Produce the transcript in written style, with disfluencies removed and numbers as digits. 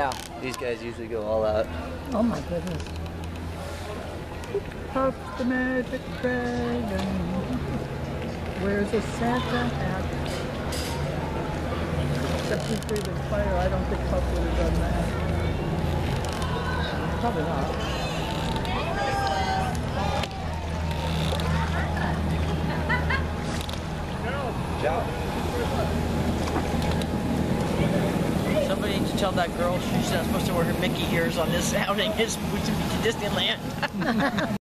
Yeah, these guys usually go all out. Oh my goodness. Puff the magic dragon wears a Santa hat. Except he's breathing fire. I don't think Puff would have done that. Probably not. Somebody needs to tell that girl she's not supposed to wear her Mickey ears on this outing. It's Disneyland.